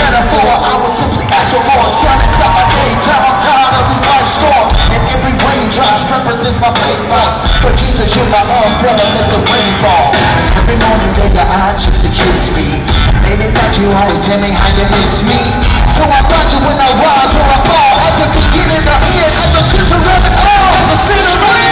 metaphor. I would simply ask for more sun inside my daytime. I'm tired of these life storms, and every raindrop represents my pain thoughts. But Jesus, you're my umbrella, let the rain fall. Every morning, day your eyes just to kiss me. Maybe that you always tell me how you miss me. So I got you when I rise or I fall. At the beginning or end, at the center of it all, at the center of it all.